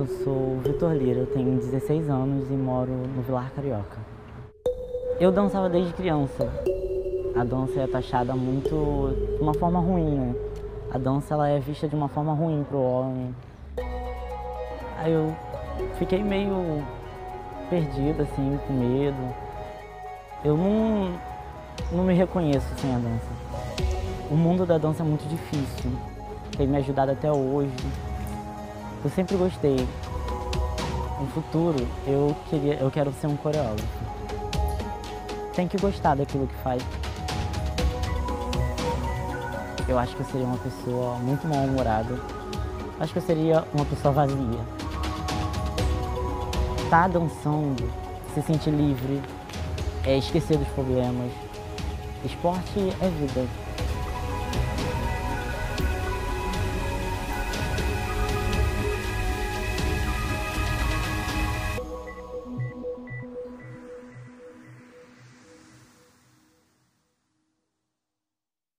Eu sou Vitor Lira, eu tenho 16 anos e moro no Vilar Carioca. Eu dançava desde criança. A dança é taxada muito de uma forma ruim, né? A dança ela é vista de uma forma ruim pro homem. Aí eu fiquei meio perdida, assim, com medo. Eu não me reconheço sem a dança. O mundo da dança é muito difícil, tem me ajudado até hoje. Eu sempre gostei. No futuro, eu quero ser um coreógrafo. Tem que gostar daquilo que faz. Eu acho que eu seria uma pessoa muito mal-humorada. Acho que eu seria uma pessoa vazia. Estar dançando, se sentir livre, é esquecer dos problemas. Esporte é vida.